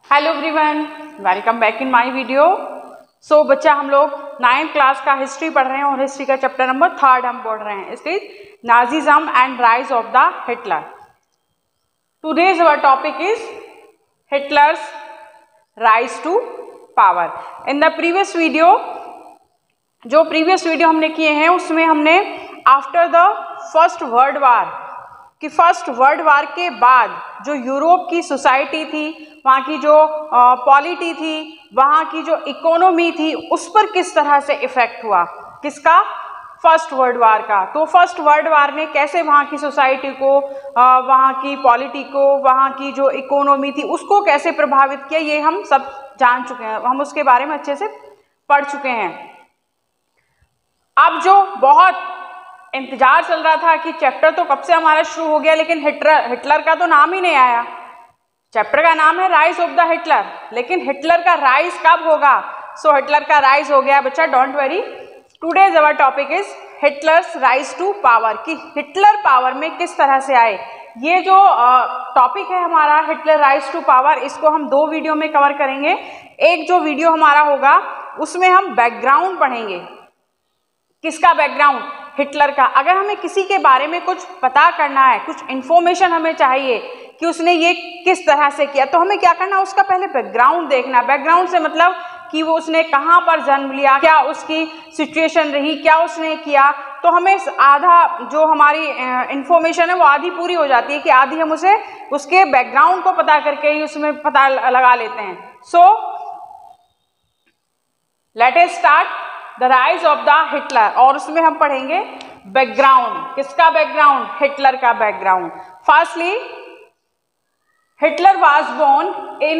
Hello everyone, welcome back in my video. So बच्चा, हम लोग 9th क्लास का हिस्ट्री पढ़ रहे हैं और हिस्ट्री का चैप्टर नंबर 3 हम पढ़ रहे हैं। It is Nazism and rise of the Hitler. Today's our topic is Hitler's rise to power. In the previous video, जो प्रीवियस वीडियो हमने किए हैं उसमें हमने after the first world war कि फर्स्ट वर्ल्ड वार के बाद जो यूरोप की सोसाइटी थी, वहाँ की जो पॉलिटी थी, वहाँ की जो इकोनॉमी थी, उस पर किस तरह से इफेक्ट हुआ। किसका? फर्स्ट वर्ल्ड वार का। तो फर्स्ट वर्ल्ड वार ने कैसे वहाँ की सोसाइटी को, वहाँ की पॉलिटी को, वहाँ की जो इकोनॉमी थी उसको कैसे प्रभावित किया, ये हम सब जान चुके हैं, हम उसके बारे में अच्छे से पढ़ चुके हैं। अब जो बहुत इंतजार चल रहा था कि चैप्टर तो कब से हमारा शुरू हो गया, लेकिन हिटलर का तो नाम ही नहीं आया। चैप्टर का नाम है राइज ऑफ द हिटलर, लेकिन हिटलर का राइज कब होगा? सो हिटलर का राइज हो गया बच्चा, don't worry. Today's our topic is Hitler's rise to power, कि हिटलर पावर में किस तरह से आए। ये जो टॉपिक है हमारा हिटलर राइज टू पावर, इसको हम 2 वीडियो में कवर करेंगे। एक जो वीडियो हमारा होगा उसमें हम बैकग्राउंड पढ़ेंगे। किसका बैकग्राउंड? हिटलर का। अगर हमें किसी के बारे में कुछ पता करना है, कुछ इंफॉर्मेशन हमें चाहिए कि उसने ये किस तरह से किया, तो हमें क्या करना, उसका पहले बैकग्राउंड देखना। बैकग्राउंड से मतलब कि वो उसने कहाँ पर जन्म लिया, क्या उसकी सिचुएशन रही, क्या उसने किया। तो हमें आधा जो हमारी इंफॉर्मेशन है वो आधी पूरी हो जाती है, कि आधी हम उसे उसके बैकग्राउंड को पता करके ही उसमें पता लगा लेते हैं। So let us start the rise of the Hitler, और उसमें हम पढ़ेंगे बैकग्राउंड। किसका बैकग्राउंड? हिटलर का background. Firstly, Hitler was born in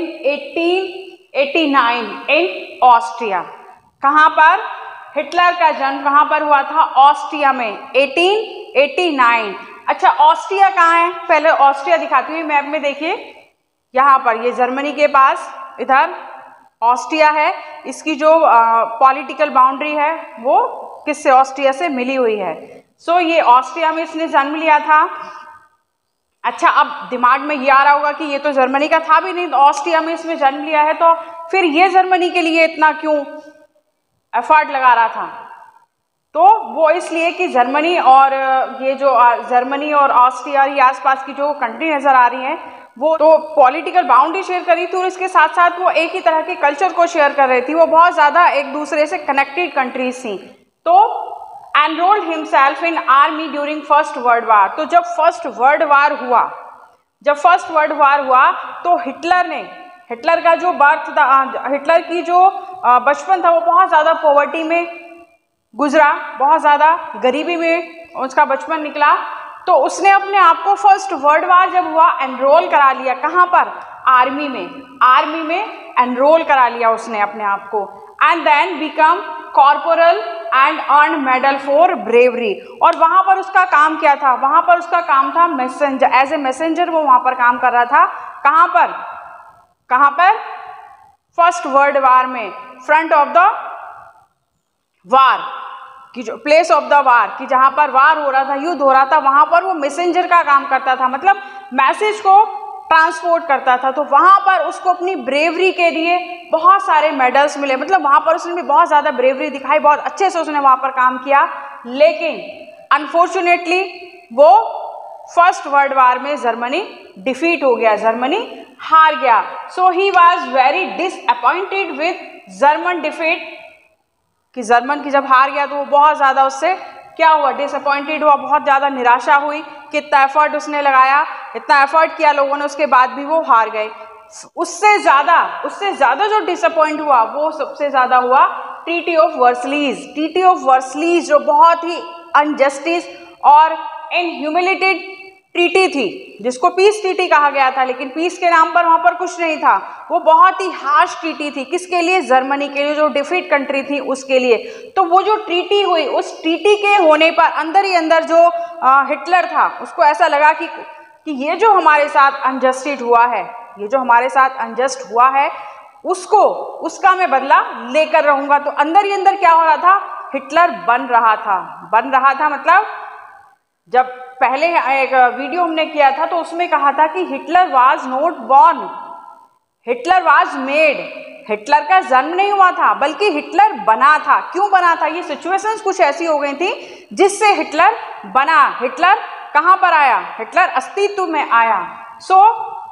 1889 in Austria. कहाँ पर? हिटलर का जन्म कहाँ पर हुआ था? ऑस्ट्रिया में, 1889। अच्छा, ऑस्ट्रिया कहाँ है? पहले ऑस्ट्रिया दिखाती हूँ मैप में। देखिए यहाँ पर, ये जर्मनी के पास इधर ऑस्ट्रिया है। इसकी जो पॉलिटिकल बाउंड्री है वो किससे? ऑस्ट्रिया से मिली हुई है। सो ये ऑस्ट्रिया में इसने जन्म लिया था। अच्छा, अब दिमाग में ये आ रहा होगा कि ये तो जर्मनी का था भी नहीं, तो ऑस्ट्रिया में इसमें जन्म लिया है, तो फिर ये जर्मनी के लिए इतना क्यों एफर्ट लगा रहा था? तो वो इसलिए कि जर्मनी और ये जो जर्मनी और ऑस्ट्रिया, ये आसपास की जो कंट्री नजर आ रही हैं, वो तो पॉलिटिकल बाउंड्री शेयर करी थी और इसके साथ साथ वो एक ही तरह के कल्चर को शेयर कर रही थी। वो बहुत ज़्यादा एक दूसरे से कनेक्टेड कंट्रीज थी। तो enrolled himself in army during first world war. तो जब फर्स्ट वर्ल्ड वार हुआ, तो हिटलर का जो बर्थ था, हिटलर की जो बचपन था, वो बहुत ज़्यादा पॉवर्टी में गुजरा, बहुत ज़्यादा गरीबी में उसका बचपन निकला। तो उसने अपने आप को फर्स्ट वर्ल्ड वार जब हुआ एनरोल करा लिया। कहाँ पर? आर्मी में एनरोल करा लिया उसने अपने आप को। And then become corporal and earn medal for bravery. और वहाँ पर उसका काम क्या था? वहाँ पर उसका काम था मैसेंजर, एज ए मैसेंजर वो वहाँ पर काम कर रहा था। कहाँ पर? फर्स्ट वर्ल्ड वार में, फ्रंट ऑफ द वार की जो प्लेस ऑफ द वार, कि जहाँ पर वार हो रहा था, युद्ध हो रहा था, वहाँ पर वो मैसेंजर का काम करता था, मतलब मैसेज को ट्रांसपोर्ट करता था। तो वहाँ पर उसको अपनी ब्रेवरी के लिए बहुत सारे मेडल्स मिले, मतलब वहाँ पर उसने भी बहुत ज़्यादा ब्रेवरी दिखाई, बहुत अच्छे से उसने वहाँ पर काम किया। लेकिन अनफॉर्चुनेटली वो फर्स्ट वर्ल्ड वार में जर्मनी डिफीट हो गया, जर्मनी हार गया। So he was very disappointed with German defeat, कि जर्मन की जब हार गया तो वो बहुत ज़्यादा उससे क्या हुआ? डिसअपॉइंटेड हुआ, बहुत ज़्यादा निराशा हुई। कितना एफर्ट उसने लगाया, इतना एफर्ट किया लोगों ने, उसके बाद भी वो हार गए। उससे ज़्यादा जो डिसअपॉइंट हुआ वो सबसे ज़्यादा हुआ ट्रीटी ऑफ वर्सलीज, जो बहुत ही अनजस्टिस और इनह्यूमिलेटेड ट्रीटी थी, जिसको पीस ट्रीटी कहा गया था, लेकिन पीस के नाम पर वहाँ पर कुछ नहीं था। वो बहुत ही हार्श ट्रीटी थी। किसके लिए? जर्मनी के लिए, जो डिफीट कंट्री थी उसके लिए। तो वो जो ट्रीटी हुई, उस ट्रीटी के होने पर अंदर ही अंदर जो हिटलर था, उसको ऐसा लगा कि ये जो हमारे साथ अनजस्टिस हुआ है, उसका मैं बदला लेकर रहूंगा। तो अंदर ही अंदर क्या हो रहा था? हिटलर बन रहा था। मतलब जब पहले एक वीडियो हमने किया था तो उसमें कहा था कि Hitler was not born, Hitler was made, Hitler का जन्म नहीं हुआ था बल्कि हिटलर बना था। क्यों बना था? ये सिचुएशंस कुछ ऐसी हो गई थी जिससे हिटलर बना। हिटलर कहाँ पर आया? हिटलर अस्तित्व में आया। सो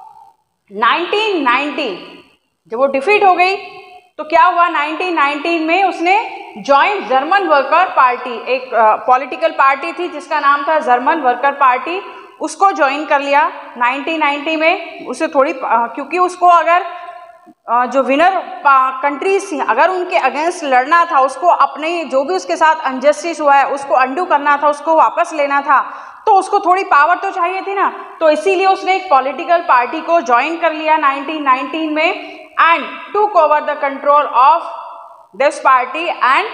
1990 जब वो डिफीट हो गई तो क्या हुआ? 1919 में उसने ज्वाइन जर्मन वर्कर पार्टी, एक पॉलिटिकल पार्टी थी जिसका नाम था जर्मन वर्कर पार्टी, उसको ज्वाइन कर लिया 1990 में। उसे थोड़ी क्योंकि उसको अगर जो विनर कंट्रीज थी अगर उनके अगेंस्ट लड़ना था, उसको अपने जो भी उसके साथ अनजस्टिस हुआ है उसको अंडू करना था, उसको वापस लेना था, तो उसको थोड़ी पावर तो चाहिए थी ना। तो इसीलिए उसने एक पॉलिटिकल पार्टी को ज्वाइन कर लिया 1919 में and took over the control of this party and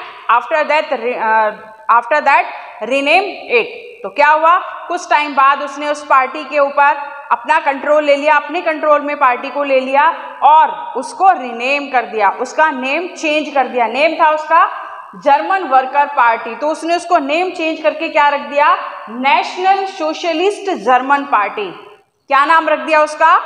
after that renamed it। तो क्या हुआ? कुछ टाइम बाद उसने उस पार्टी के ऊपर अपना कंट्रोल ले लिया, अपने कंट्रोल में पार्टी को ले लिया और उसको रिनेम कर दिया, उसका नेम चेंज कर दिया। नेम था उसका जर्मन वर्कर पार्टी, तो उसने उसको नेम चेंज करके क्या रख दिया? National socialist German party. क्या नाम रख दिया उसका?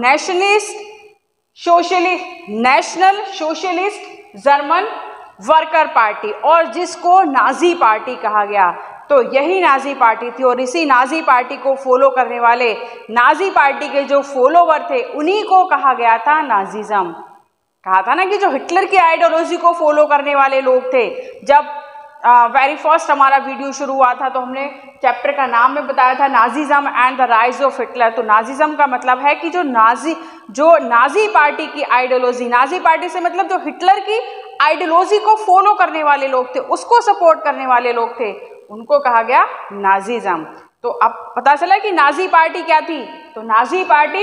National socialist German worker party, और जिसको नाजी पार्टी कहा गया। तो यही नाजी पार्टी थी और इसी नाजी पार्टी को फॉलो करने वाले, नाजी पार्टी के जो फॉलोवर थे उन्हीं को कहा गया था नाजिज्म। कहा था ना कि जो हिटलर की आइडियोलॉजी को फॉलो करने वाले लोग थे। जब वेरी फर्स्ट हमारा वीडियो शुरू हुआ था तो हमने चैप्टर का नाम में बताया था Nazism and the rise of Hitler. तो नाजिज्म का मतलब है कि जो नाजी पार्टी की आइडियोलॉजी, नाजी पार्टी से मतलब जो हिटलर की आइडियोलॉजी को फॉलो करने वाले लोग थे, उसको सपोर्ट करने वाले लोग थे, उनको कहा गया नाजिज्म। तो अब पता चला कि नाजी पार्टी क्या थी। तो Nazi party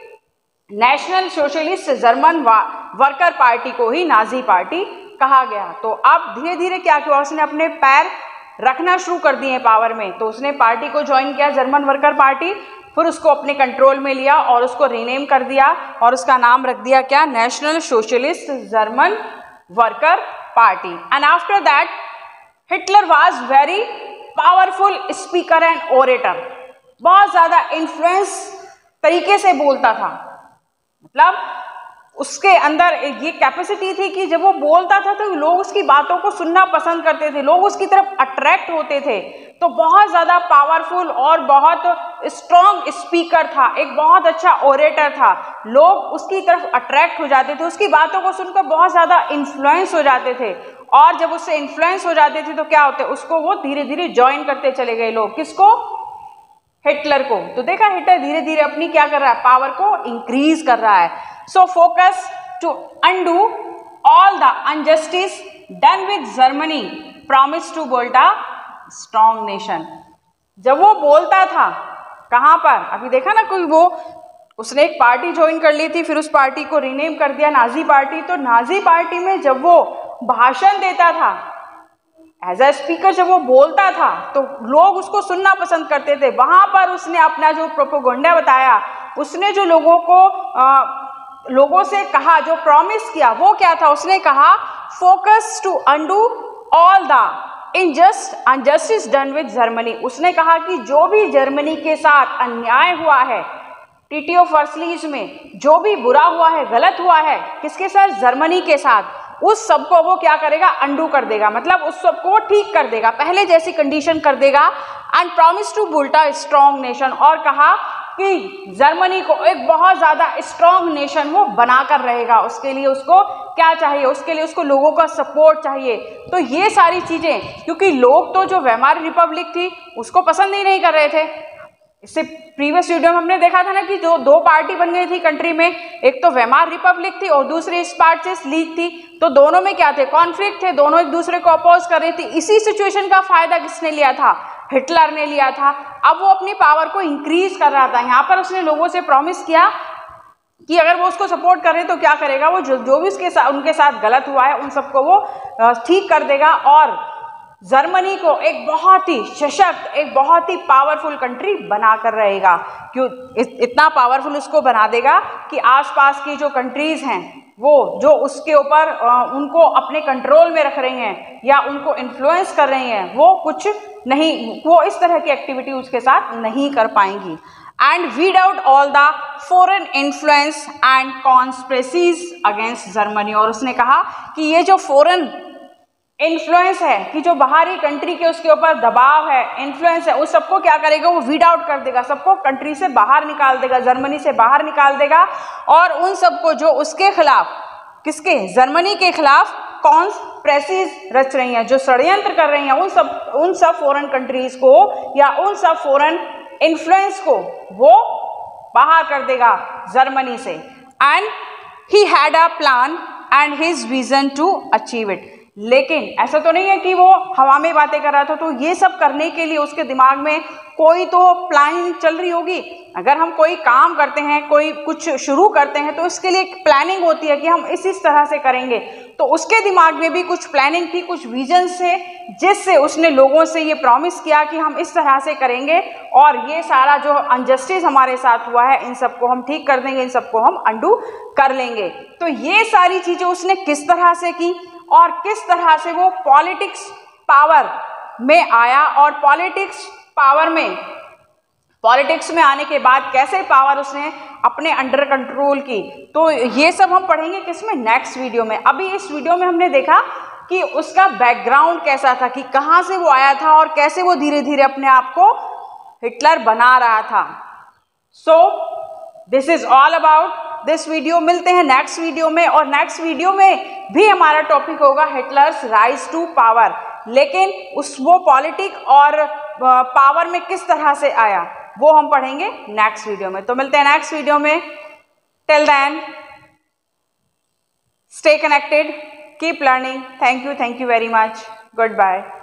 national socialist German worker party को ही नाजी पार्टी कहा गया। तो अब धीरे धीरे क्या किया? उसने अपने पैर रखना शुरू कर दिए पावर में। तो उसने पार्टी को ज्वाइन किया जर्मन वर्कर पार्टी, फिर उसको अपने कंट्रोल में लिया और उसको रीनेम कर दिया और उसका नाम रख दिया क्या? National socialist German worker party. And after that Hitler was very powerful speaker and orator. बहुत ज्यादा इन्फ्लुएंस तरीके से बोलता था, मतलब उसके अंदर ये कैपेसिटी थी कि जब वो बोलता था तो लोग उसकी बातों को सुनना पसंद करते थे, लोग उसकी तरफ अट्रैक्ट होते थे। तो बहुत ज़्यादा पावरफुल और बहुत स्ट्रॉन्ग स्पीकर था, एक बहुत अच्छा ओरेटर था, लोग उसकी तरफ अट्रैक्ट हो जाते थे, उसकी बातों को सुनकर बहुत ज़्यादा इन्फ्लुएंस हो जाते थे। और जब उससे इन्फ्लुएंस हो जाते थे तो क्या होते? उसको वो धीरे धीरे ज्वाइन करते चले गए लोग। किसको? हिटलर को। तो देखा हिटलर धीरे धीरे अपनी क्या कर रहा है? पावर को इंक्रीज कर रहा है। So focus to undo all the injustice done with Germany, promise to build a strong nation. जब वो बोलता था कहाँ पर? अभी देखा ना, कोई वो उसने एक पार्टी ज्वाइन कर ली थी, फिर उस पार्टी को रीनेम कर दिया नाजी पार्टी। तो नाजी पार्टी में जब वो भाषण देता था एज अ स्पीकर, जब वो बोलता था तो लोग उसको सुनना पसंद करते थे। वहां पर उसने अपना जो प्रोपेगेंडा बताया, उसने जो लोगों से कहा, जो प्रॉमिस किया, वो क्या था? उसने कहा focus to undo all the injustice done with Germany. उसने कहा कि जो भी जर्मनी के साथ अन्याय हुआ है, ट्रीटी ऑफ वर्सलीज में जो भी बुरा हुआ है, गलत हुआ है, किसके साथ? जर्मनी के साथ। उस सबको वो क्या करेगा? अंडू कर देगा, मतलब उस सबको ठीक कर देगा, पहले जैसी कंडीशन कर देगा। And promise to build a strong nation, और कहा कि जर्मनी को एक बहुत ज़्यादा स्ट्रॉन्ग नेशन वो बनाकर रहेगा। उसके लिए उसको क्या चाहिए? उसके लिए उसको लोगों का सपोर्ट चाहिए। तो ये सारी चीज़ें, क्योंकि लोग तो जो वेमार रिपब्लिक थी उसको पसंद ही नहीं कर रहे थे। इससे प्रीवियस वीडियो में हमने देखा था ना कि जो दो पार्टी बन गई थी कंट्री में, एक तो वेमार रिपब्लिक थी और दूसरी स्पार्टसिस्ट लीग थी। तो दोनों में क्या थे? कॉन्फ्लिक्ट थे, दोनों एक दूसरे को अपोज कर रही थी। इसी सिचुएशन का फायदा किसने लिया था? हिटलर ने लिया था। अब वो अपनी पावर को इंक्रीज कर रहा था। यहाँ पर उसने लोगों से प्रॉमिस किया कि अगर वो उसको सपोर्ट कर रहे तो क्या करेगा? वो जो भी उनके साथ गलत हुआ है उन सबको वो ठीक कर देगा और जर्मनी को एक बहुत ही सशक्त, एक बहुत ही पावरफुल कंट्री बनाकर रहेगा। क्यों? इतना पावरफुल उसको बना देगा कि आसपास की जो कंट्रीज हैं वो जो उसके ऊपर उनको अपने कंट्रोल में रख रही हैं या उनको इन्फ्लुएंस कर रही हैं, वो कुछ नहीं, वो इस तरह की एक्टिविटी उसके साथ नहीं कर पाएंगी। and weed out all the foreign influence and conspiracies against Germany। और उसने कहा कि ये जो फॉरेन इन्फ्लुएंस है कि जो बाहरी कंट्री के उसके ऊपर दबाव है, इन्फ्लुएंस है, उस सबको क्या करेगा, वो वीड आउट कर देगा, सबको कंट्री से बाहर निकाल देगा, जर्मनी से बाहर निकाल देगा। और उन सबको जो उसके खिलाफ, किसके, जर्मनी के खिलाफ कॉन्स्पिरेसीज रच रही हैं, जो षड्यंत्र कर रही हैं, उन सब फॉरेन कंट्रीज को या उन सब फॉरेन इन्फ्लुएंस को वो बाहर कर देगा जर्मनी से। And he had a plan and his vision to achieve it. लेकिन ऐसा तो नहीं है कि वो हवा में बातें कर रहा था, तो ये सब करने के लिए उसके दिमाग में कोई तो प्लानिंग चल रही होगी। अगर हम कोई काम करते हैं, कोई कुछ शुरू करते हैं, तो इसके लिए एक प्लानिंग होती है कि हम इस तरह से करेंगे। तो उसके दिमाग में भी कुछ प्लानिंग थी, कुछ विजन से, जिससे उसने लोगों से ये प्रॉमिस किया कि हम इस तरह से करेंगे और ये सारा जो अनजस्टिस हमारे साथ हुआ है, इन सबको हम ठीक कर देंगे, इन सबको हम अंडू कर लेंगे। तो ये सारी चीजें उसने किस तरह से की और किस तरह से वो पॉलिटिक्स पावर में आया, और पॉलिटिक्स में आने के बाद कैसे पावर उसने अपने अंडर कंट्रोल की, तो ये सब हम पढ़ेंगे किसमें, नेक्स्ट वीडियो में। अभी इस वीडियो में हमने देखा कि उसका बैकग्राउंड कैसा था, कि कहाँ से वो आया था और कैसे वो धीरे धीरे अपने आप को हिटलर बना रहा था। So this is all about this video. मिलते हैं नेक्स्ट वीडियो में, और नेक्स्ट वीडियो में भी हमारा टॉपिक होगा हिटलर्स राइज टू पावर, लेकिन वो पॉलिटिक और पावर में किस तरह से आया वो हम पढ़ेंगे नेक्स्ट वीडियो में। तो मिलते हैं नेक्स्ट वीडियो में। Till then stay connected, keep learning. Thank you very much, good bye.